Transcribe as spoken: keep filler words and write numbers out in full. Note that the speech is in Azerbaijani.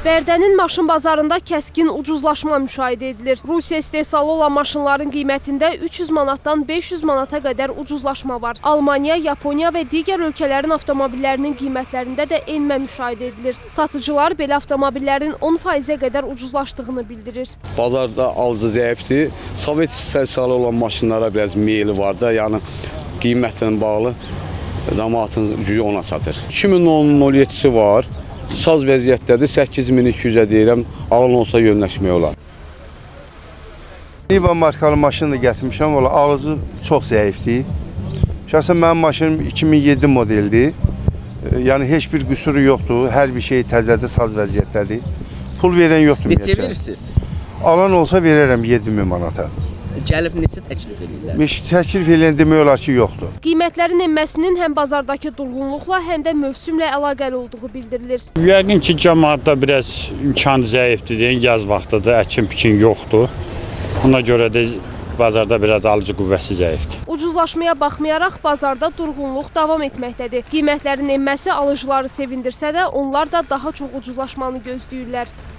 Bərdənin maşın bazarında kəskin ucuzlaşma müşahidə edilir. Rusiya istehsalı olan maşınların qiymətində üç yüz manatdan beş yüz manata qədər ucuzlaşma var. Almaniya, Yaponiya və digər ölkələrin avtomobillərinin qiymətlərində də enmə müşahidə edilir. Satıcılar belə avtomobillərin on faizə qədər ucuzlaşdığını bildirir. Bazarda alıcı zəifdir. Sovet istehsalı olan maşınlara biraz meyli var da, yəni qiymətlə bağlı cəmaatın gücü ona çatır. iki min on yedisi var. Saz vəziyyətdədir, səkkiz min iki yüzə deyirəm, alın olsa yönləşmək olar. Niva markalı maşını gətirmişəm, alıcı çox zəifdir. Şəxsən mənim maşınım iki min yeddi modeldir. Yəni heç bir qüsuru yoxdur, hər bir şey təzədir, saz vəziyyətdədir. Pul verən yoxdur. Neçə verirsiniz? Alan olsa verərəm yeddi min manata. Gəlib neçə təklif edirlər? Təklif edən demək olar ki, yoxdur. Qiymətlərin enməsinin həm bazardakı durğunluqla, həm də mövsümlə əlaqəli olduğu bildirilir. Yəqin ki, cəmaatda biraz imkan zəifdir, yaz vaxtıdır, əkin-pikin yoxdur. Ona görə də bazarda biraz alıcı qüvvəsi zəifdir. Ucuzlaşmaya baxmayaraq bazarda durğunluq davam etməkdədir. Qiymətlərin enməsi alıcıları sevindirsə də, onlar da daha çox ucuzlaşmanı gözləyirlər.